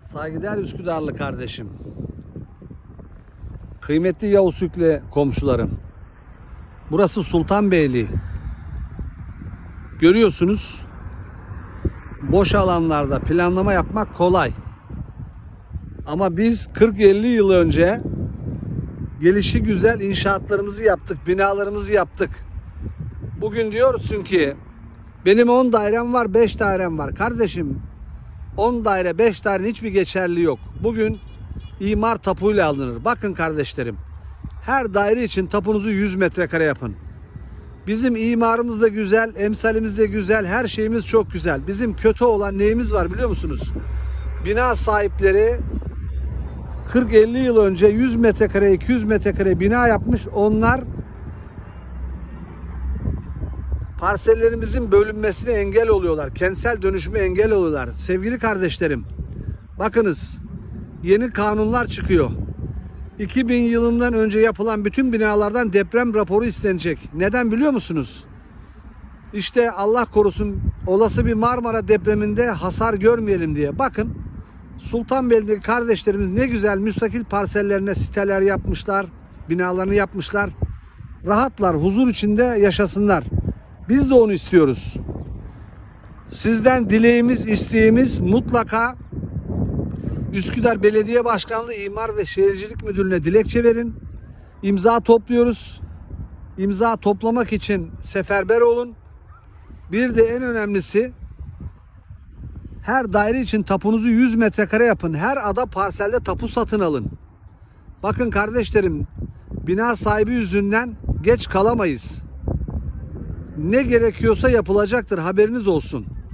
Saygıdeğer Üsküdarlı kardeşim, kıymetli Yavuz Hükle komşularım, burası Sultanbeyli. Görüyorsunuz, boş alanlarda planlama yapmak kolay. Ama biz 40-50 yıl önce gelişi güzel inşaatlarımızı yaptık, binalarımızı yaptık. Bugün diyorsun ki benim 10 dairem var, 5 dairem var. Kardeşim, 10 daire, 5 dairenin hiçbir geçerli yok. Bugün imar tapuyla alınır. Bakın kardeşlerim, her daire için tapunuzu 100 metrekare yapın. Bizim imarımız da güzel, emsalimiz de güzel, her şeyimiz çok güzel. Bizim kötü olan neyimiz var biliyor musunuz? Bina sahipleri 40-50 yıl önce 100 metrekare, 200 metrekare bina yapmış. Onlar parsellerimizin bölünmesine engel oluyorlar. Kentsel dönüşüme engel oluyorlar. Sevgili kardeşlerim, bakınız, yeni kanunlar çıkıyor. 2000 yılından önce yapılan bütün binalardan deprem raporu istenecek. Neden biliyor musunuz? İşte Allah korusun, olası bir Marmara depreminde hasar görmeyelim diye. Bakın, Sultanbeyli'deki kardeşlerimiz ne güzel müstakil parsellerine siteler yapmışlar, binalarını yapmışlar. Rahatlar, huzur içinde yaşasınlar. Biz de onu istiyoruz. Sizden dileğimiz, isteğimiz mutlaka Üsküdar Belediye Başkanlığı İmar ve Şehircilik Müdürlüğü'ne dilekçe verin. İmza topluyoruz. İmza toplamak için seferber olun. Bir de en önemlisi, her daire için tapunuzu 100 metrekare yapın. Her ada parselde tapu satın alın. Bakın kardeşlerim, bina sahibi yüzünden geç kalamayız. Ne gerekiyorsa yapılacaktır, haberiniz olsun.